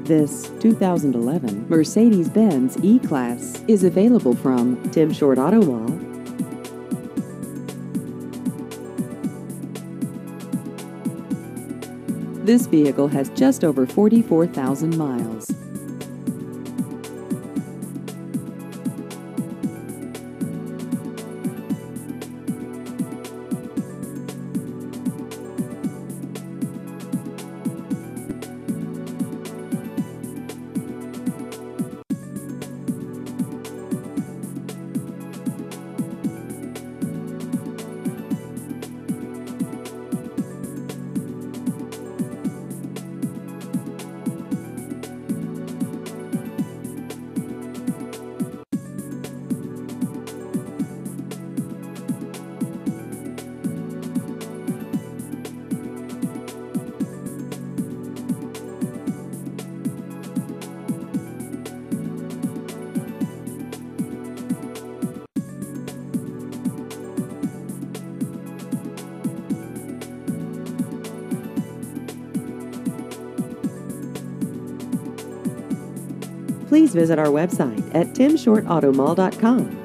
This 2011 Mercedes-Benz E-Class is available from Tim Short Auto Mall. This vehicle has just over 44,000 miles. Please visit our website at timshortautomall.com.